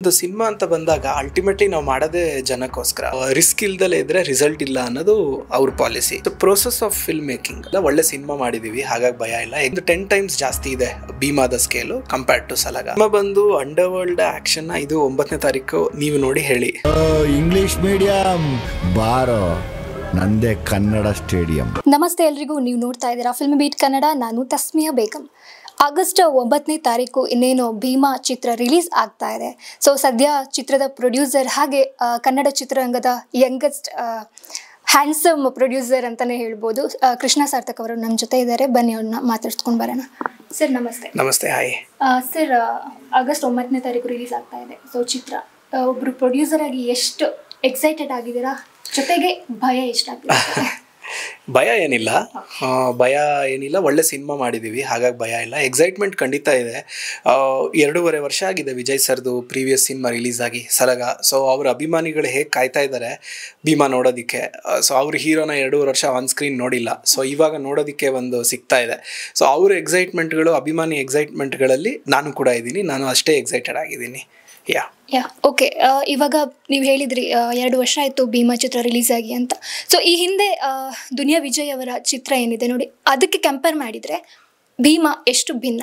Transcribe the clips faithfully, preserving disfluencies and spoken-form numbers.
ಇದು ಸಿನಿಮಾ ಅಂತ ಬಂದಾಗ ಅಲ್ಟಿಮೇಟ್ಲಿ ನಾವು ಮಾಡೋದೇ ಜನಕ್ಕೋಸ್ಕರ. ರಿಸ್ಕ್ ಇಲ್ದಲೇ ಇದ್ರೆ ರಿಸಲ್ಟ್ ಇಲ್ಲ ಅನ್ನೋದು ಅವ್ರ policy. Process of film making ಒಳ್ಳೆ ಸಿನಿಮಾ ಮಾಡಿದೀವಿ, ಹಾಗಾಗಿ ಭಯ ಇಲ್ಲ. ಇದು ಟೆನ್ ಟೈಮ್ಸ್ ಜಾಸ್ತಿ ಇದೆ ಭೀಮಾದ scale compared to Salaga. Cinema ಬಂದು ಅಂಡರ್ ವರ್ಲ್ಡ್ ಆಕ್ಷನ್. ಇದು ಒಂಬತ್ತನೇ ತಾರೀಕು ನೀವು ನೋಡಿ ಹೇಳಿ. ಇಂಗ್ಲಿಷ್ ಮೀಡಿಯಂ ಬಾರೋ ನಂದೇ ಕನ್ನಡ ಸ್ಟೇಡಿಯಂ. ನಮಸ್ತೆ ಎಲ್ರಿಗೂ, ನೀವು ನೋಡ್ತಾ ಇದ್ದೀರಾ ಫಿಲ್ಮ್ ಬೀಟ್ ಕನ್ನಡ. ನಾನು ತಸ್ಮಿಯಾ ಬೇಗಂ. ಆಗಸ್ಟ್ ಒಂಬತ್ತನೇ ತಾರೀಕು ಇನ್ನೇನು ಭೀಮಾ ಚಿತ್ರ ರಿಲೀಸ್ ಆಗ್ತಾ ಇದೆ. ಸೊ ಸದ್ಯ ಚಿತ್ರದ ಪ್ರೊಡ್ಯೂಸರ್ ಹಾಗೆ ಕನ್ನಡ ಚಿತ್ರರಂಗದ ಯಂಗೆಸ್ಟ್ ಹ್ಯಾಂಡ್ಸಮ್ ಪ್ರೊಡ್ಯೂಸರ್ ಅಂತಲೇ ಹೇಳ್ಬೋದು, ಕೃಷ್ಣ ಸಾರ್ಥಕ್ ಅವರು ನಮ್ಮ ಜೊತೆ ಇದ್ದಾರೆ. ಬನ್ನಿ ಅವ್ರನ್ನ ಮಾತಾಡ್ಸ್ಕೊಂಡು ಬರೋಣ. ಸರ್ ನಮಸ್ತೆ. ನಮಸ್ತೆ. ಹಾಯ್ ಸರ್, ಆಗಸ್ಟ್ ಒಂಬತ್ತನೇ ತಾರೀಕು ರಿಲೀಸ್ ಆಗ್ತಾ ಇದೆ. ಸೊ ಚಿತ್ರ ಒಬ್ಬರು ಪ್ರೊಡ್ಯೂಸರ್ ಆಗಿ ಎಷ್ಟು ಎಕ್ಸೈಟೆಡ್ ಆಗಿದ್ದೀರಾ, ಜೊತೆಗೆ ಭಯ ಎಷ್ಟಾಗ್ತಿದೆ? ಭಯ ಏನಿಲ್ಲ, ಭಯ ಏನಿಲ್ಲ ಒಳ್ಳೆ ಸಿನಿಮಾ ಮಾಡಿದ್ದೀವಿ, ಹಾಗಾಗಿ ಭಯ ಇಲ್ಲ. ಎಕ್ಸೈಟ್ಮೆಂಟ್ ಖಂಡಿತ ಇದೆ. ಎರಡೂವರೆ ವರ್ಷ ಆಗಿದೆ ವಿಜಯ್ ಸರ್ದು ಪ್ರೀವಿಯಸ್ ಸಿನಿಮಾ ರಿಲೀಸ್ ಆಗಿ ಸಲಾಗ. ಸೊ ಅವ್ರ ಅಭಿಮಾನಿಗಳು ಹೇಗೆ ಕಾಯ್ತಾ ಇದ್ದಾರೆ ಭೀಮಾ ನೋಡೋದಕ್ಕೆ. ಸೊ ಅವ್ರ ಹೀರೋನ ಎರಡೂವರೆ ವರ್ಷ ಆನ್ ಸ್ಕ್ರೀನ್ ನೋಡಿಲ್ಲ, ಸೊ ಇವಾಗ ನೋಡೋದಕ್ಕೆ ಒಂದು ಸಿಗ್ತಾ ಇದೆ. ಸೊ ಅವ್ರ ಎಕ್ಸೈಟ್ಮೆಂಟ್ಗಳು, ಅಭಿಮಾನಿ ಎಕ್ಸೈಟ್ಮೆಂಟ್ಗಳಲ್ಲಿ ನಾನು ಕೂಡ ಇದ್ದೀನಿ, ನಾನು ಅಷ್ಟೇ ಎಕ್ಸೈಟೆಡ್ ಆಗಿದ್ದೀನಿ. Yeah yeah okay. ಇವಾಗ ನೀವು ಹೇಳಿದ್ರಿ ಎರಡು ವರ್ಷ ಆಯಿತು ಭೀಮಾ ಚಿತ್ರ ರಿಲೀಸ್ ಆಗಿ ಅಂತ. ಸೊ ಈ ಹಿಂದೆ ದುನಿಯಾ ವಿಜಯ್ ಅವರ ಚಿತ್ರ ಏನಿದೆ ನೋಡಿ, ಅದಕ್ಕೆ ಕಂಪೇರ್ ಮಾಡಿದರೆ ಭೀಮಾ ಎಷ್ಟು ಭಿನ್ನ?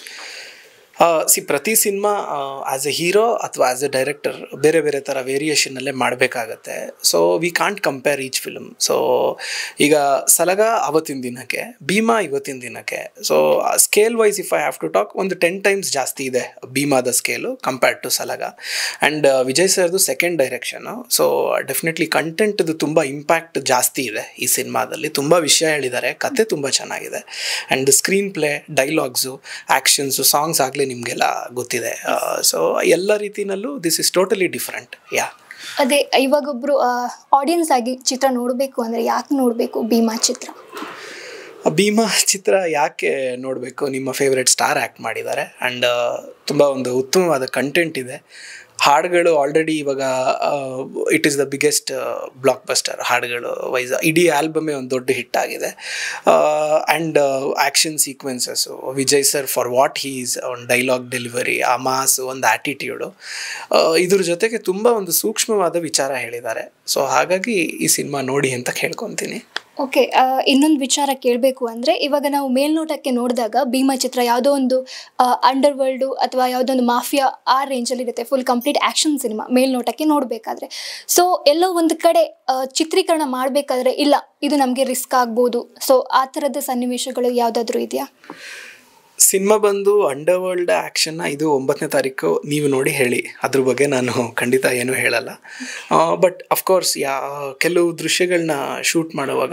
ಸಿ ಪ್ರತಿ ಸಿನಿಮಾ ಆ್ಯಸ್ ಎ ಹೀರೋ ಅಥವಾ ಆ್ಯಸ್ ಎ ಡೈರೆಕ್ಟರ್ ಬೇರೆ ಬೇರೆ ಥರ ವೇರಿಯೇಷನಲ್ಲೇ ಮಾಡಬೇಕಾಗತ್ತೆ. So we can't compare each film. So ಈಗ ಸಲಾಗ ಅವತ್ತಿನ ದಿನಕ್ಕೆ, ಭೀಮಾ ಇವತ್ತಿನ ದಿನಕ್ಕೆ. So scale wise if I have to talk, ಒಂದು ಟೆನ್ ಟೈಮ್ಸ್ ಜಾಸ್ತಿ ಇದೆ ಭೀಮಾದ scale compared to Salaga. And Vijay ಸರ್ದು ಸೆಕೆಂಡ್ ಡೈರೆಕ್ಷನು. ಸೊ ಡೆಫಿನೆಟ್ಲಿ ಕಂಟೆಂಟ್ದು ತುಂಬ ಇಂಪ್ಯಾಕ್ಟ್ ಜಾಸ್ತಿ ಇದೆ ಈ ಸಿನಿಮಾದಲ್ಲಿ. ತುಂಬ ವಿಷಯ ಹೇಳಿದ್ದಾರೆ, ಕತೆ ತುಂಬ ಚೆನ್ನಾಗಿದೆ. And screenplay, dialogues, actions, songs ಆಗಲಿ ನಿಮಗೆಲ್ಲ ಗೊತ್ತಿದೆ. ಸೊ ಎಲ್ಲ ರೀತಿಯಲ್ಲೂ this is totally different. Yeah ಅದೇ ಇವಾಗೊಬ್ಬರು ಆಡಿಯನ್ಸ್ ಆಗಿ ಚಿತ್ರ ನೋಡಬೇಕು ಅಂದರೆ ಯಾಕೆ ನೋಡಬೇಕು ಭೀಮಾ ಚಿತ್ರ? ಭೀಮಾ ಚಿತ್ರ ಯಾಕೆ ನೋಡಬೇಕು? ನಿಮ್ಮ ಫೇವ್ರೆಟ್ ಸ್ಟಾರ್ ಆ್ಯಕ್ಟ್ ಮಾಡಿದ್ದಾರೆ ಆ್ಯಂಡ್ ತುಂಬ ಒಂದು ಉತ್ತಮವಾದ ಕಂಟೆಂಟ್ ಇದೆ. ಹಾಡುಗಳು ಆಲ್ರೆಡಿ ಇವಾಗ it is the biggest blockbuster ಹಾಡುಗಳು ವೈಸ್. ಇಡೀ ಆಲ್ಬಮೇ ಒಂದು ದೊಡ್ಡ ಹಿಟ್ ಆಗಿದೆ. And action sequences, Vijay sir for what he's, ಒಂದು ಡೈಲಾಗ್ ಡೆಲಿವರಿ, ಆ ಮಾಸು, ಒಂದು ಆ್ಯಟಿಟ್ಯೂಡು, ಇದ್ರ ಜೊತೆಗೆ ತುಂಬ ಒಂದು ಸೂಕ್ಷ್ಮವಾದ ವಿಚಾರ ಹೇಳಿದ್ದಾರೆ. ಸೊ ಹಾಗಾಗಿ ಈ ಸಿನಿಮಾ ನೋಡಿ ಅಂತ ಕೇಳ್ಕೊತೀನಿ. ಓಕೆ. ಇನ್ನೊಂದು ವಿಚಾರ ಕೇಳಬೇಕು ಅಂದರೆ, ಇವಾಗ ನಾವು ಮೇಲ್ನೋಟಕ್ಕೆ ನೋಡಿದಾಗ ಭೀಮಾ ಚಿತ್ರ ಯಾವುದೋ ಒಂದು ಅಂಡರ್ ವರ್ಲ್ಡು ಅಥವಾ ಯಾವುದೋ ಒಂದು ಮಾಫಿಯಾ ಆ ರೇಂಜಲ್ಲಿ ಇರುತ್ತೆ, ಫುಲ್ ಕಂಪ್ಲೀಟ್ ಆ್ಯಕ್ಷನ್ ಸಿನಿಮಾ ಮೇಲ್ನೋಟಕ್ಕೆ ನೋಡಬೇಕಾದ್ರೆ. ಸೊ ಎಲ್ಲೋ ಒಂದು ಕಡೆ ಚಿತ್ರೀಕರಣ ಮಾಡಬೇಕಾದ್ರೆ ಇಲ್ಲ ಇದು ನಮಗೆ ರಿಸ್ಕ್ ಆಗ್ಬೋದು, ಸೊ ಆ ಥರದ ಸನ್ನಿವೇಶಗಳು ಯಾವುದಾದ್ರೂ ಇದೆಯಾ? ಸಿನಿಮಾ ಬಂದು ಅಂಡರ್ ವರ್ಲ್ಡ್ ಆ್ಯಕ್ಷನ್ನ. ಇದು ಒಂಬತ್ತನೇ ತಾರೀಕು ನೀವು ನೋಡಿ ಹೇಳಿ. ಅದ್ರ ಬಗ್ಗೆ ನಾನು ಖಂಡಿತ ಏನೂ ಹೇಳಲ್ಲ. ಬಟ್ ಅಫ್ಕೋರ್ಸ್ ಯಾ ಕೆಲವು ದೃಶ್ಯಗಳನ್ನ ಶೂಟ್ ಮಾಡುವಾಗ,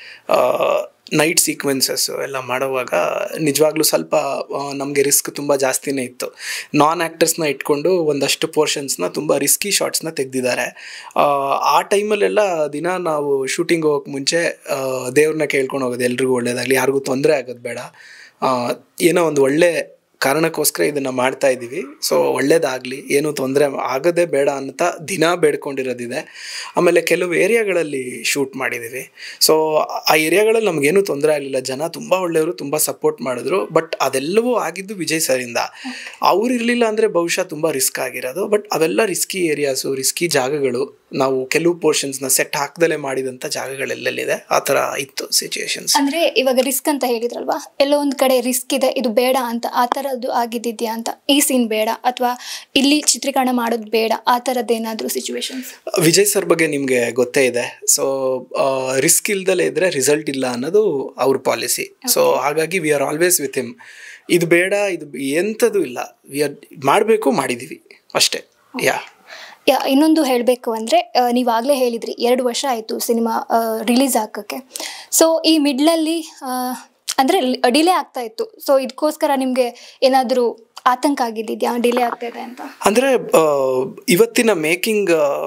ನೈಟ್ ಸೀಕ್ವೆನ್ಸಸ್ಸು ಎಲ್ಲ ಮಾಡುವಾಗ ನಿಜವಾಗ್ಲೂ ಸ್ವಲ್ಪ ನಮಗೆ ರಿಸ್ಕ್ ತುಂಬ ಜಾಸ್ತಿನೇ ಇತ್ತು. ನಾನ್ ಆ್ಯಕ್ಟರ್ಸ್ನ ಇಟ್ಕೊಂಡು ಒಂದಷ್ಟು ಪೋರ್ಷನ್ಸ್ನ ತುಂಬ ರಿಸ್ಕಿ ಶಾರ್ಟ್ಸ್ನ ತೆಗೆದಿದ್ದಾರೆ. ಆ ಟೈಮಲ್ಲೆಲ್ಲ ದಿನ ನಾವು ಶೂಟಿಂಗ್ ಹೋಗೋಕ್ಕೆ ಮುಂಚೆ ದೇವ್ರನ್ನ ಕೇಳ್ಕೊಂಡು ಹೋಗೋದು, ಎಲ್ರಿಗೂ ಒಳ್ಳೇದಾಗಲಿ, ಯಾರಿಗೂ ತೊಂದರೆ ಆಗೋದು ಬೇಡ, ಏನೋ ಒಂದು ಒಳ್ಳೆ ಕಾರಣಕ್ಕೋಸ್ಕರ ಇದನ್ನು ಮಾಡ್ತಾ ಇದ್ದೀವಿ, ಸೊ ಒಳ್ಳೇದಾಗಲಿ, ಏನೂ ತೊಂದರೆ ಆಗೋದೇ ಬೇಡ ಅಂತ ದಿನ ಬೇಡ್ಕೊಂಡಿರೋದಿದೆ. ಆಮೇಲೆ ಕೆಲವು ಏರಿಯಾಗಳಲ್ಲಿ ಶೂಟ್ ಮಾಡಿದ್ದೀವಿ. ಸೊ ಆ ಏರಿಯಾಗಳಲ್ಲಿ ನಮಗೇನೂ ತೊಂದರೆ ಆಗಲಿಲ್ಲ, ಜನ ತುಂಬ ಒಳ್ಳೆಯವರು, ತುಂಬ ಸಪೋರ್ಟ್ ಮಾಡಿದ್ರು. ಬಟ್ ಅದೆಲ್ಲವೂ ಆಗಿದ್ದು ವಿಜಯ್ ಸರಿಂದ. ಅವ್ರು ಇರಲಿಲ್ಲ ಅಂದರೆ ಬಹುಶಃ ತುಂಬ ರಿಸ್ಕ್ ಆಗಿರೋದು. ಬಟ್ ಅವೆಲ್ಲ ರಿಸ್ಕಿ ಏರಿಯಾಸು, ರಿಸ್ಕಿ ಜಾಗಗಳು, ನಾವು ಕೆಲವು ಪೋರ್ಷನ್ಸ್ನ ಸೆಟ್ ಹಾಕ್ದಲೇ ಮಾಡಿದಂಥ ಜಾಗಗಳೆಲ್ಲೆಲ್ಲಿದೆ ಆ ಥರ ಇತ್ತು ಸಿಚುವೇಶನ್ಸ್. ಅಂದರೆ ಇವಾಗ ರಿಸ್ಕ್ ಅಂತ ಹೇಳಿದ್ರಲ್ವಾ, ಎಲ್ಲೋ ಒಂದು ಕಡೆ ರಿಸ್ಕ್ ಇದೆ, ಇದು ಬೇಡ ಅಂತ ಆ ಥರದ್ದು ಆಗಿದ್ದಿದ್ಯಾ ಅಂತ? ಈ ಸೀನ್ ಬೇಡ ಅಥವಾ ಇಲ್ಲಿ ಚಿತ್ರೀಕರಣ ಮಾಡೋದು ಬೇಡ, ಆ ಥರದ್ದು ಏನಾದರೂ ಸಿಚುವೇಶನ್ಸ್? ವಿಜಯ್ ಸರ್ ಬಗ್ಗೆ ನಿಮಗೆ ಗೊತ್ತೇ ಇದೆ. ಸೊ ರಿಸ್ಕ್ ಇಲ್ದಲೇ ಇದ್ರೆ ರಿಸಲ್ಟ್ ಇಲ್ಲ ಅನ್ನೋದು ಅವ್ರ ಪಾಲಿಸಿ. ಸೊ ಹಾಗಾಗಿ we are always with him. ಇದು ಬೇಡ, ಇದು ಎಂಥದ್ದು ಇಲ್ಲ, ವಿ ಆರ್ ಮಾಡಬೇಕು, ಮಾಡಿದ್ದೀವಿ ಅಷ್ಟೇ. ಯಾ ಯಾ ಇನ್ನೊಂದು ಹೇಳಬೇಕು ಅಂದರೆ, ನೀವಾಗಲೇ ಹೇಳಿದ್ರಿ ಎರಡು ವರ್ಷ ಆಯಿತು ಸಿನಿಮಾ ರಿಲೀಸ್ ಆಗೋಕ್ಕೆ. ಸೊ ಈ ಮಿಡ್ಲಲ್ಲಿ ಅಂದರೆ ಡಿಲೇ ಆಗ್ತಾ ಇತ್ತು. ಸೊ ಇದಕ್ಕೋಸ್ಕರ ನಿಮಗೆ ಏನಾದರೂ ಆತಂಕ ಆಗಿದ್ದಿದ್ಯಾ ಡಿಲೇ ಆಗ್ತಾಯಿದೆ ಅಂತ? ಅಂದರೆ ಇವತ್ತಿನ ಮೇಕಿಂಗ್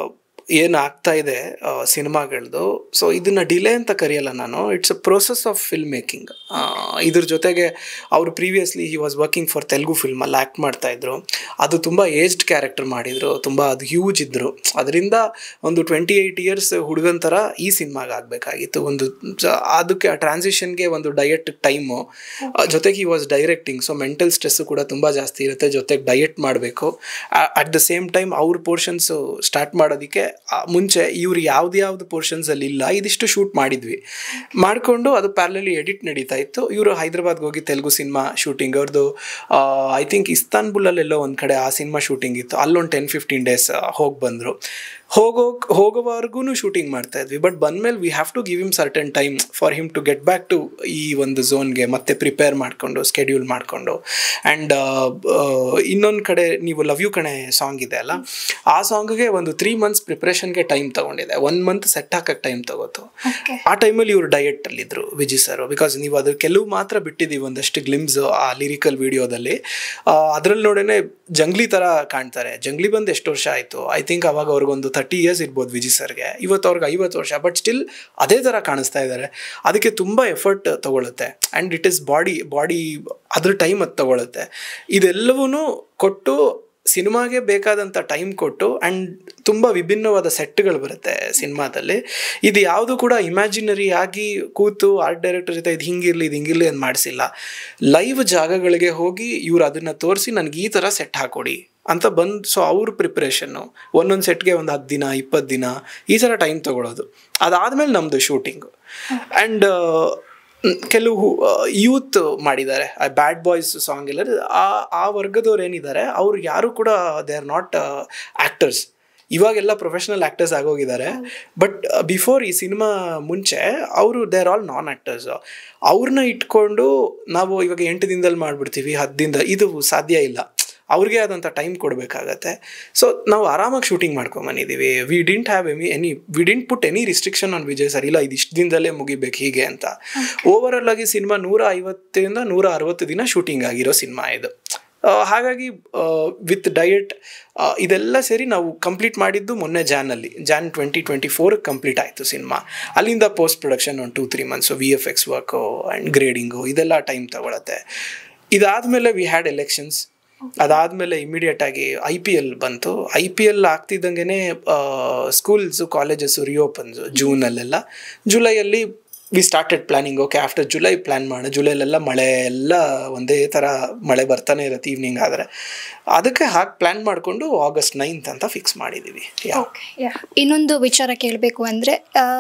ಏನು ಆಗ್ತಾ ಇದೆ ಸಿನಿಮಾಗಳದ್ದು, ಸೊ ಇದನ್ನು ಡಿಲೇ ಅಂತ ಕರೆಯಲ್ಲ ನಾನು, it's a process of film making. ಇದ್ರ ಜೊತೆಗೆ ಅವರು previously he was working for Telugu ಫಿಲ್ಮಲ್ಲಿ ಆ್ಯಕ್ಟ್ ಮಾಡ್ತಾಯಿದ್ರು. ಅದು ತುಂಬ ಏಜ್ಡ್ ಕ್ಯಾರೆಕ್ಟರ್ ಮಾಡಿದರು, ತುಂಬ ಅದು ಹ್ಯೂಜ್ ಇದ್ದರು. ಅದರಿಂದ ಒಂದು ಟ್ವೆಂಟಿ ಏಯ್ಟ್ ಇಯರ್ಸ್ ಹುಡುಗನ ಥರ ಈ ಸಿನಿಮಾಗೆ ಆಗಬೇಕಾಗಿತ್ತು. ಒಂದು ಅದಕ್ಕೆ ಆ ಟ್ರಾನ್ಸಿಷನ್ಗೆ ಒಂದು ಡಯಟ್ ಟೈಮು, ಜೊತೆಗೆ he was directing, so mental stress ಕೂಡ ತುಂಬ ಜಾಸ್ತಿ ಇರುತ್ತೆ. ಜೊತೆಗೆ ಡಯಟ್ ಮಾಡಬೇಕು. ಅಟ್ ದ ಸೇಮ್ ಟೈಮ್ ಅವ್ರ ಪೋರ್ಷನ್ಸು ಸ್ಟಾರ್ಟ್ ಮಾಡೋದಕ್ಕೆ ಮುಂಚೆ ಇವ್ರು ಯಾವ್ದು ಯಾವ್ದು ಪೋರ್ಷನ್ಸಲ್ಲಿ ಇಲ್ಲ ಇದಿಷ್ಟು ಶೂಟ್ ಮಾಡಿದ್ವಿ. ಮಾಡಿಕೊಂಡು ಅದು ಪ್ಯಾರಲಲಿ ಎಡಿಟ್ ನಡೀತಾ ಇತ್ತು. ಇವರು ಹೈದ್ರಾಬಾದ್ಗೆ ಹೋಗಿ ತೆಲುಗು ಸಿನಿಮಾ ಶೂಟಿಂಗ್ ಅವ್ರದ್ದು ಐ ಥಿಂಕ್ ಇಸ್ತಾನ್ಬುಲಲ್ಲೆಲ್ಲೋ ಒಂದು ಕಡೆ ಆ ಸಿನಿಮಾ ಶೂಟಿಂಗ್ ಇತ್ತು. ಅಲ್ಲೊಂದು ಟೆನ್ ಫಿಫ್ಟೀನ್ ಡೇಸ್ ಹೋಗಿ ಬಂದರು. ಹೋಗೋ ಹೋಗೋವರೆಗೂ ಶೂಟಿಂಗ್ ಮಾಡ್ತಾ ಇದ್ವಿ. ಬಟ್ ಬಂದಮೇಲೆ we have to give him certain time for him to get back to ಈ ಒಂದು ಝೋನ್ಗೆ ಮತ್ತೆ ಪ್ರಿಪೇರ್ ಮಾಡಿಕೊಂಡು ಸ್ಕೆಡ್ಯೂಲ್ ಮಾಡಿಕೊಂಡು. ಆ್ಯಂಡ್ ಇನ್ನೊಂದು ಕಡೆ ನೀವು ಲವ್ ಯು ಕಣೆ ಸಾಂಗ್ ಇದೆ ಅಲ್ಲ, ಆ ಸಾಂಗ್ಗೆ ಒಂದು ತ್ರೀ ಮಂತ್ಸ್ ಪ್ರಿಪ್ರೇಷನ್ಗೆ ಟೈಮ್ ತೊಗೊಂಡಿದೆ. ಒನ್ ಮಂತ್ ಸೆಟ್ ಹಾಕೋಕ್ಕೆ ಟೈಮ್ ತೊಗೋತು. ಆ ಟೈಮಲ್ಲಿ ಇವರು ಡಯೆಟ್ಟಲ್ಲಿದ್ದರು ವಿಜಯ್ ಸರ್. ಬಿಕಾಸ್ ನೀವು ಅದ್ರ ಕೆಲವು ಮಾತ್ರ ಬಿಟ್ಟಿದ್ದೀವಿ ಒಂದಷ್ಟು ಗ್ಲಿಮ್ಸ್ ಆ ಲಿರಿಕಲ್ ವಿಡಿಯೋದಲ್ಲಿ. ಅದರಲ್ಲಿ ನೋಡೇ ಜಂಗ್ಲಿ ಥರ ಕಾಣ್ತಾರೆ. ಜಂಗ್ಲಿ ಬಂದು ಎಷ್ಟು ವರ್ಷ ಆಯಿತು, ಐ ಥಿಂಕ್ ಅವಾಗ ಅವ್ರಿಗೊಂದು ತರ್ಟಿ ಇಯರ್ಸ್ ಇರ್ಬೋದು ವಿಜಯ್ ಸರ್ಗೆ. ಇವತ್ತು ಅವ್ರಿಗೆ ಐವತ್ತು ವರ್ಷ, ಬಟ್ ಸ್ಟಿಲ್ ಅದೇ ಥರ ಕಾಣಿಸ್ತಾ ಇದ್ದಾರೆ. ಅದಕ್ಕೆ ತುಂಬ ಎಫರ್ಟ್ ತೊಗೊಳುತ್ತೆ. And it is body body ಅದ್ರ ಟೈಮ್ ಅದು ತೊಗೊಳುತ್ತೆ. ಇದೆಲ್ಲವೂ ಕೊಟ್ಟು ಸಿನಿಮಾಗೆ ಬೇಕಾದಂಥ ಟೈಮ್ ಕೊಟ್ಟು, ಆ್ಯಂಡ್ ತುಂಬ ವಿಭಿನ್ನವಾದ ಸೆಟ್ಗಳು ಬರುತ್ತೆ ಸಿನಿಮಾದಲ್ಲಿ. ಇದು ಯಾವುದು ಕೂಡ ಇಮ್ಯಾಜಿನರಿ ಆಗಿ ಕೂತು ಆರ್ಟ್ ಡೈರೆಕ್ಟರ್ ಜೊತೆ ಇದು ಹಿಂಗಿರಲಿ ಇದು ಹಿಂಗಿರಲಿ ಅಂತ ಮಾಡಿಸಿಲ್ಲ. ಲೈವ್ ಜಾಗಗಳಿಗೆ ಹೋಗಿ ಇವ್ರು ಅದನ್ನು ತೋರಿಸಿ ನನಗೆ ಈ ಥರ ಸೆಟ್ ಹಾಕೊಡಿ ಅಂತ ಬಂದು, ಸೊ ಅವ್ರ ಪ್ರಿಪ್ರೇಷನ್ನು ಒಂದೊಂದು ಸೆಟ್ಗೆ ಒಂದು ಹತ್ತು ದಿನ ಇಪ್ಪತ್ತು ದಿನ ಈ ಥರ ಟೈಮ್ ತೊಗೊಳೋದು. ಅದಾದಮೇಲೆ ನಮ್ಮದು ಶೂಟಿಂಗು. ಆ್ಯಂಡ್ ಕೆಲವು ಯೂತ್ ಮಾಡಿದ್ದಾರೆ ಬ್ಯಾಡ್ ಬಾಯ್ಸ್ ಸಾಂಗ್ ಎಲ್ಲ. ಆ ಆ ವರ್ಗದವ್ರು ಏನಿದ್ದಾರೆ ಅವ್ರು ಯಾರು ಕೂಡ ದೇ ಆರ್ ನಾಟ್ ಆ್ಯಕ್ಟರ್ಸ್. ಇವಾಗೆಲ್ಲ ಪ್ರೊಫೆಷ್ನಲ್ ಆ್ಯಕ್ಟರ್ಸ್ ಆಗೋಗಿದ್ದಾರೆ. ಬಟ್ ಬಿಫೋರ್ ಈ ಸಿನಿಮಾ ಮುಂಚೆ ಅವರು they are all non actors. ಅವ್ರನ್ನ ಇಟ್ಕೊಂಡು ನಾವು ಇವಾಗ ಎಂಟು ದಿನದಲ್ಲಿ ಮಾಡಿಬಿಡ್ತೀವಿ, ಹತ್ತು ದಿನದ ಇದು ಸಾಧ್ಯ ಇಲ್ಲ. ಅವ್ರಿಗೆ ಆದಂಥ ಟೈಮ್ ಕೊಡಬೇಕಾಗತ್ತೆ. ಸೊ ನಾವು ಆರಾಮಾಗಿ ಶೂಟಿಂಗ್ ಮಾಡ್ಕೊಂಬಂದಿದ್ದೀವಿ. We didn't have any any we didn't put any restriction on Vijay sir. ಇಲ್ಲ ಇದು ಇಷ್ಟು ದಿನದಲ್ಲೇ ಮುಗಿಬೇಕು ಹೀಗೆ ಅಂತ. ಓವರಾಲ್ ಆಗಿ ಸಿನಿಮಾ ನೂರ ಐವತ್ತರಿಂದ ನೂರ ಅರವತ್ತು ದಿನ ಶೂಟಿಂಗ್ ಆಗಿರೋ ಸಿನಿಮಾ ಇದು. ಹಾಗಾಗಿ ವಿತ್ ಡಯಟ್ ಇದೆಲ್ಲ ಸೇರಿ ನಾವು ಕಂಪ್ಲೀಟ್ ಮಾಡಿದ್ದು ಮೊನ್ನೆ ಜಾನಲ್ಲಿ ಜಾನ್ ಟ್ವೆಂಟಿ ಟ್ವೆಂಟಿ ಫೋರ್ಗೆ ಕಂಪ್ಲೀಟ್ ಆಯಿತು ಸಿನಿಮಾ. ಅಲ್ಲಿಂದ ಪೋಸ್ಟ್ ಪ್ರೊಡಕ್ಷನ್ ಒಂದು two three months V F X work and grading ಇದೆಲ್ಲ ಟೈಮ್ ತಗೊಳತ್ತೆ. ಇದಾದಮೇಲೆ ವಿ ಹ್ಯಾಡ್ ಎಲೆಕ್ಷನ್ಸ್. ಅದಾದಮೇಲೆ ಇಮಿಡಿಯೇಟಾಗಿ ಐ ಪಿ ಎಲ್ ಬಂತು. ಐ ಪಿ ಎಲ್ ಆಗ್ತಿದ್ದಂಗೆ ಸ್ಕೂಲ್ಸು ಕಾಲೇಜಸ್ಸು ರಿಓಪನ್ಸು ಜೂನಲ್ಲೆಲ್ಲ. ಜುಲೈಯಲ್ಲಿ we started planning. Okay after July plan ಮಾಡೋಣ. ಜುಲೈಲೆಲ್ಲ ಮಳೆ ಎಲ್ಲ ಒಂದೇ ಥರ ಮಳೆ ಬರ್ತಾನೆ ಇರುತ್ತೆ ಈವ್ನಿಂಗ್ ಆದರೆ. ಅದಕ್ಕೆ ಹಾಗೆ ಪ್ಲ್ಯಾನ್ ಮಾಡಿಕೊಂಡು ಆಗಸ್ಟ್ ನೈನ್ತ್ ಅಂತ ಫಿಕ್ಸ್ ಮಾಡಿದ್ದೀವಿ. ಇನ್ನೊಂದು ವಿಚಾರ ಕೇಳಬೇಕು ಅಂದರೆ,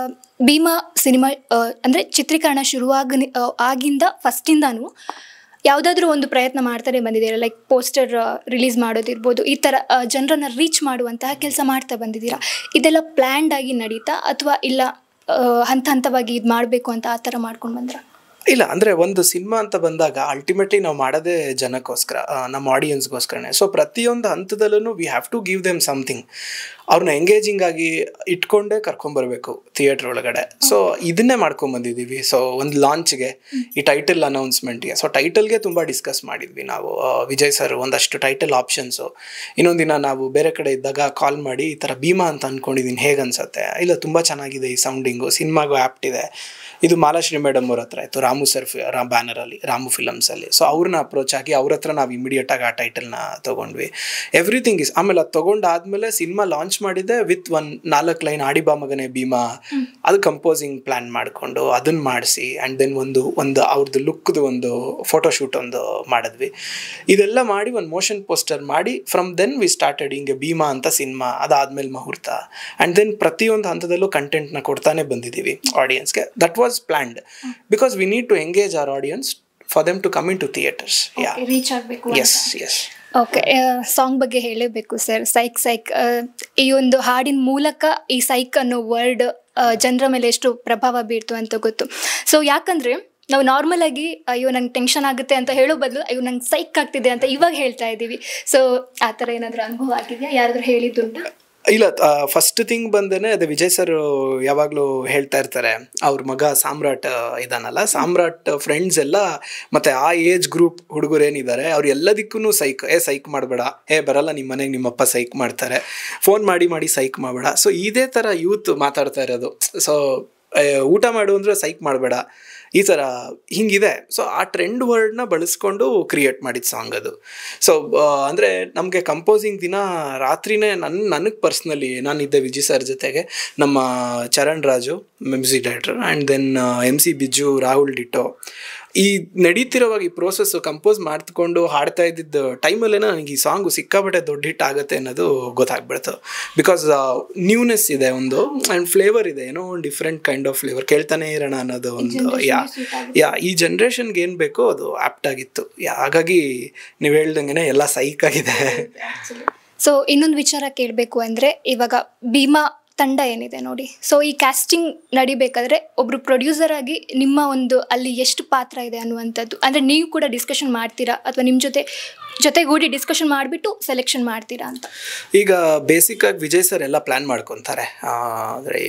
ಭೀಮಾ ಸಿನಿಮಾ ಅಂದರೆ ಚಿತ್ರೀಕರಣ ಶುರುವಾಗ ಆಗಿಂದ ಫಸ್ಟಿಂದಾನು ಯಾವುದಾದ್ರೂ ಒಂದು ಪ್ರಯತ್ನ ಮಾಡ್ತಾನೆ ಬಂದಿದ್ದೀರಾ? ಲೈಕ್ ಪೋಸ್ಟರ್ ರಿಲೀಸ್ ಮಾಡೋದಿರ್ಬೋದು, ಈ ಥರ ಜನರನ್ನು ರೀಚ್ ಮಾಡುವಂತಹ ಕೆಲಸ ಮಾಡ್ತಾ ಬಂದಿದ್ದೀರಾ. ಇದೆಲ್ಲ ಪ್ಲ್ಯಾಂಡ್ ಆಗಿ ನಡೀತಾ ಅಥವಾ ಇಲ್ಲ ಹಂತ ಹಂತವಾಗಿ ಇದು ಮಾಡಬೇಕು ಅಂತ ಆ ಥರ ಮಾಡ್ಕೊಂಡು ಬಂದ್ರ? ಇಲ್ಲ, ಅಂದರೆ ಒಂದು ಸಿನಿಮಾ ಅಂತ ಬಂದಾಗ ಅಲ್ಟಿಮೇಟ್ಲಿ ನಾವು ಮಾಡೋದೇ ಜನಕ್ಕೋಸ್ಕರ, ನಮ್ಮ ಆಡಿಯನ್ಸ್ಗೋಸ್ಕರನೇ. ಸೊ ಪ್ರತಿಯೊಂದು ಹಂತದಲ್ಲೂ we have to give them something. ಅವ್ರನ್ನ ಎಂಗೇಜಿಂಗ್ ಆಗಿ ಇಟ್ಕೊಂಡೇ ಕರ್ಕೊಂಬರ್ಬೇಕು ಥಿಯೇಟ್ರ್ ಒಳಗಡೆ. ಸೊ ಇದನ್ನೇ ಮಾಡ್ಕೊಂಬಂದಿದ್ದೀವಿ. ಸೊ ಒಂದು ಲಾಂಚ್ಗೆ ಈ ಟೈಟಲ್ ಅನೌನ್ಸ್ಮೆಂಟ್ಗೆ, ಸೊ ಟೈಟಲ್ಗೆ ತುಂಬ ಡಿಸ್ಕಸ್ ಮಾಡಿದ್ವಿ ನಾವು. ವಿಜಯ್ ಸರ್ ಒಂದಷ್ಟು ಟೈಟಲ್ ಆಪ್ಷನ್ಸು. ಇನ್ನೊಂದು ದಿನ ನಾವು ಬೇರೆ ಕಡೆ ಇದ್ದಾಗ ಕಾಲ್ ಮಾಡಿ ಈ ಥರ ಭೀಮಾ ಅಂತ ಅಂದ್ಕೊಂಡಿದ್ದೀನಿ, ಹೇಗೆ ಅನ್ಸುತ್ತೆ? ಇಲ್ಲ ತುಂಬ ಚೆನ್ನಾಗಿದೆ ಈ ಸೌಂಡಿಂಗು, ಸಿನಿಮಾಗೂ ಆ್ಯಪ್ಟ್ ಇದೆ. ಇದು ಮಾಲಾಶ್ರೀ ಮೇಡಮ್ ಅವ್ರ ಹತ್ರ ಇತ್ತು, ರಾಮು ಸರ್ ರಾ ಬ್ಯಾನರಲ್ಲಿ, ರಾಮು ಫಿಲಮ್ಸಲ್ಲಿ. ಸೊ ಅವ್ರನ್ನ ಅಪ್ರೋಚ್ ಆಗಿ ಅವ್ರ ಹತ್ರ ನಾವು ಇಮಿಡಿಯೇಟಾಗಿ ಆ ಟೈಟಲ್ನ ತೊಗೊಂಡ್ವಿ. ಎವ್ರಿಥಿಂಗ್ ಇಸ್ ಆಮೇಲೆ ಅದು ತೊಗೊಂಡಾದ್ಮೇಲೆ ಸಿನಿಮಾ ಲಾಂಚ್ ಮಾಡಿದ್ದೆ ವಿತ್ ಒನ್ ನಾಲ್ಕು ಲೈನ್ ಆಡಿ ಬಾ ಮಗನೇ ಭೀಮಾ, ಅದು ಕಂಪೋಸಿಂಗ್ ಪ್ಲ್ಯಾನ್ ಮಾಡಿಕೊಂಡು ಅದನ್ನು ಮಾಡಿಸಿ ಆ್ಯಂಡ್ ದೆನ್ ಒಂದು ಒಂದು ಅವ್ರದ್ದು ಲುಕ್ದು ಒಂದು ಫೋಟೋಶೂಟ್ ಒಂದು ಮಾಡಿದ್ವಿ. ಇದೆಲ್ಲ ಮಾಡಿ ಒಂದು ಮೋಷನ್ ಪೋಸ್ಟರ್ ಮಾಡಿ ಫ್ರಮ್ ದೆನ್ ವಿ ಸ್ಟಾರ್ಟೆಡ್ ಹಿಂಗೆ ಭೀಮಾ ಅಂತ ಸಿನಿಮಾ. ಅದಾದಮೇಲೆ ಮುಹೂರ್ತ ಆ್ಯಂಡ್ ದೆನ್ ಪ್ರತಿಯೊಂದು ಹಂತದಲ್ಲೂ ಕಂಟೆಂಟ್ನ ಕೊಡ್ತಾನೆ ಬಂದಿದ್ದೀವಿ ಆಡಿಯನ್ಸ್ಗೆ. That was planned because we need to engage our audience for them to come into theaters. Okay, yeah, reach ಆಗಬೇಕು ಅಂತ. Yes, yes. ಓಕೆ, ಸಾಂಗ್ ಬಗ್ಗೆ ಹೇಳಬೇಕು ಸರ್. ಸೈಕ್ ಸೈಕ್ ಈ ಒಂದು ಹಾಡಿನ ಮೂಲಕ ಈ ಸೈಕ್ ಅನ್ನೋ ವರ್ಡ್ ಜನರ ಮೇಲೆ ಎಷ್ಟು ಪ್ರಭಾವ ಬೀರ್ತು ಅಂತ ಗೊತ್ತು. ಸೊ ಯಾಕಂದರೆ ನಾವು ನಾರ್ಮಲ್ ಆಗಿ ಅಯ್ಯೋ ನಂಗೆ ಟೆನ್ಷನ್ ಆಗುತ್ತೆ ಅಂತ ಹೇಳೋ ಬದಲು ಅಯ್ಯೋ ನಂಗೆ ಸೈಕ್ ಆಗ್ತಿದೆ ಅಂತ ಇವಾಗ ಹೇಳ್ತಾ ಇದ್ದೀವಿ. ಸೊ ಆ ಥರ ಏನಾದರೂ ಅನುಭವ ಆಗಿದೆಯಾ? ಯಾರಾದರೂ ಹೇಳಿದ್ದುಂಟಾ? ಇಲ್ಲ, ಫಸ್ಟ್ ಥಿಂಗ್ ಬಂದೇನೆ ಅದೇ ವಿಜಯ್ ಸರ್ ಯಾವಾಗಲೂ ಹೇಳ್ತಾ ಇರ್ತಾರೆ, ಅವ್ರ ಮಗ ಸಾಮ್ರಾಟ್ ಇದಾನಲ್ಲ, ಸಾಮ್ರಾಟ್ ಫ್ರೆಂಡ್ಸ್ ಎಲ್ಲ ಮತ್ತು ಆ ಏಜ್ ಗ್ರೂಪ್ ಹುಡುಗರು ಏನಿದ್ದಾರೆ ಅವ್ರು ಎಲ್ಲದಕ್ಕೂ ಸೈಕ್, ಏ ಸೈಕ್ ಮಾಡಬೇಡ, ಏ ಬರಲ್ಲ ನಿಮ್ಮ ಮನೆಗೆ ನಿಮ್ಮಪ್ಪ ಸೈಕ್ ಮಾಡ್ತಾರೆ, ಫೋನ್ ಮಾಡಿ ಮಾಡಿ ಸೈಕ್ ಮಾಡಬೇಡ. ಸೊ ಇದೇ ಥರ ಯೂತ್ ಮಾತಾಡ್ತಾ ಇರೋದು. ಸೊ ಊಟ ಮಾಡು ಅಂದರೆ ಸೈಕ್ ಮಾಡಬೇಡ, ಈ ಥರ ಹಿಂಗಿದೆ. ಸೊ ಆ ಟ್ರೆಂಡ್ ವರ್ಡ್ನ ಬಳಸ್ಕೊಂಡು ಕ್ರಿಯೇಟ್ ಮಾಡಿದ ಸಾಂಗ್ ಅದು. ಸೊ ಅಂದರೆ ನಮಗೆ ಕಂಪೋಸಿಂಗ್ ದಿನ ರಾತ್ರಿನೇ ನನ್ನ ನನಗೆ ಪರ್ಸ್ನಲಿ ನಾನಿದ್ದೆ ವಿಜಯ್ ಸರ್ ಜೊತೆಗೆ, ನಮ್ಮ Charan Raju music director, and then M C Bijju, Rahul ditto. ಈ ನಡೀತಿರೋವಾಗ ಈ ಪ್ರೋಸೆಸ್ಸು ಕಂಪೋಸ್ ಮಾಡ್ಕೊಂಡು ಹಾಡ್ತಾ ಇದ್ದಿದ್ದು ಟೈಮಲ್ಲೇ ನನಗೆ ಈ ಸಾಂಗು ಸಿಕ್ಕಾಪಟ್ಟೆ ದೊಡ್ಡ ಹಿಟ್ ಆಗುತ್ತೆ ಅನ್ನೋದು ಗೊತ್ತಾಗ್ಬಿಡ್ತು. ಬಿಕಾಸ್ ನ್ಯೂನೆಸ್ ಇದೆ ಒಂದು, ಆ್ಯಂಡ್ ಫ್ಲೇವರ್ ಇದೆ, ಏನೋ ಒಂದು ಡಿಫ್ರೆಂಟ್ ಕೈಂಡ್ ಆಫ್ ಫ್ಲೇವರ್, ಕೇಳ್ತಾನೆ ಇರೋಣ ಅನ್ನೋದು ಒಂದು. ಯಾ ಯಾ ಈ ಜನ್ರೇಷನ್ಗೆ ಏನು ಬೇಕೋ ಅದು ಆ್ಯಪ್ಟ್ ಆಗಿತ್ತು. ಹಾಗಾಗಿ ನೀವು ಹೇಳ್ದಂಗೆ ಎಲ್ಲ ಸೈಕ್ ಆಗಿದೆ. ಸೊ ಇನ್ನೊಂದು ವಿಚಾರ ಕೇಳಬೇಕು ಅಂದರೆ, ಇವಾಗ ಭೀಮಾ ತಂಡ ಏನಿದೆ ನೋಡಿ, ಸೊ ಈ ಕ್ಯಾಸ್ಟಿಂಗ್ ನಡಿಬೇಕಾದ್ರೆ ಒಬ್ಬರು ಪ್ರೊಡ್ಯೂಸರ್ ಆಗಿ ನಿಮ್ಮ ಒಂದು ಅಲ್ಲಿ ಎಷ್ಟು ಪಾತ್ರ ಇದೆ ಅನ್ನುವಂಥದ್ದು, ಅಂದರೆ ನೀವು ಕೂಡ ಡಿಸ್ಕಷನ್ ಮಾಡ್ತೀರಾ ಅಥವಾ ನಿಮ್ಮ ಜೊತೆ ಜೊತೆಗೂಡಿ ಡಿಸ್ಕಷನ್ ಮಾಡಿಬಿಟ್ಟು ಸೆಲೆಕ್ಷನ್ ಮಾಡ್ತೀರಾ ಅಂತ? ಈಗ ಬೇಸಿಕ್ಕಾಗಿ ವಿಜಯ್ ಸರ್ ಎಲ್ಲ ಪ್ಲ್ಯಾನ್ ಮಾಡ್ಕೊತಾರೆ. ಅಂದರೆ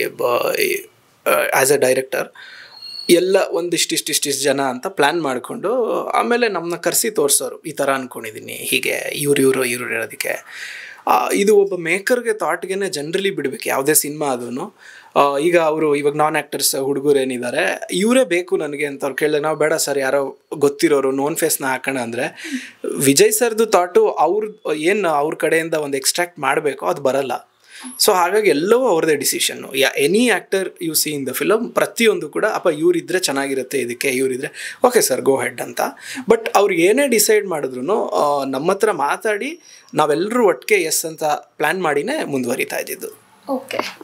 ಆ್ಯಸ್ ಎ ಡೈರೆಕ್ಟರ್ ಎಲ್ಲ ಒಂದಿಷ್ಟು ಇಷ್ಟಿಷ್ಟಿಷ್ಟು ಜನ ಅಂತ ಪ್ಲ್ಯಾನ್ ಮಾಡಿಕೊಂಡು ಆಮೇಲೆ ನಮ್ಮನ್ನ ಕರೆಸಿ ತೋರಿಸೋರು, ಈ ಥರ ಅಂದ್ಕೊಂಡಿದ್ದೀನಿ, ಹೀಗೆ ಇವ್ರು ಇವರು ಇವ್ರು ಇರೋದಕ್ಕೆ. ಇದು ಒಬ್ಬ ಮೇಕರ್ಗೆ ಥಾಟ್ಗೆ ಜನರಲಿ ಬಿಡಬೇಕು ಯಾವುದೇ ಸಿನಿಮಾ ಅದೂ. ಈಗ ಅವರು ಇವಾಗ ನಾನ್ ಆ್ಯಕ್ಟರ್ಸ್ ಹುಡುಗರು ಏನಿದ್ದಾರೆ, ಇವರೇ ಬೇಕು ನನಗೆ ಅಂತ ಅವ್ರು ಕೇಳಿದಾಗ ನಾವು ಬೇಡ ಸರ್ ಯಾರೋ ಗೊತ್ತಿರೋರು ನೋನ್ ಫೇಸ್ನ ಹಾಕೋಣ ಅಂದರೆ, ವಿಜಯ್ ಸರ್ದು ಥಾಟು ಅವ್ರ ಏನು ಅವ್ರ ಕಡೆಯಿಂದ ಒಂದು ಎಕ್ಸ್ಟ್ರಾಕ್ಟ್ ಮಾಡಬೇಕು, ಅದು ಬರಲ್ಲ. ಸೊ ಹಾಗಾಗಿ ಎಲ್ಲವೂ ಅವ್ರದ್ದೇ decision. Yeah any actor you see in the film ಪ್ರತಿಯೊಂದು ಕೂಡ ಅಪ್ಪ ಇವರಿದ್ದರೆ ಚೆನ್ನಾಗಿರುತ್ತೆ ಇದಕ್ಕೆ, ಇವರಿದ್ರೆ ಓಕೆ ಸರ್ ಗೋ ಹೆಡ್ ಅಂತ. ಬಟ್ ಅವ್ರು ಏನೇ ಡಿಸೈಡ್ ಮಾಡಿದ್ರು ನಮ್ಮ ಹತ್ರ ಮಾತಾಡಿ ನಾವೆಲ್ಲರೂ ಒಟ್ಟಿಗೆ ಎಸ್ ಅಂತ ಪ್ಲ್ಯಾನ್ ಮಾಡಿನೇ ಮುಂದುವರಿತಾ ಇದ್ದಿದ್ದು. ಓಕೆ.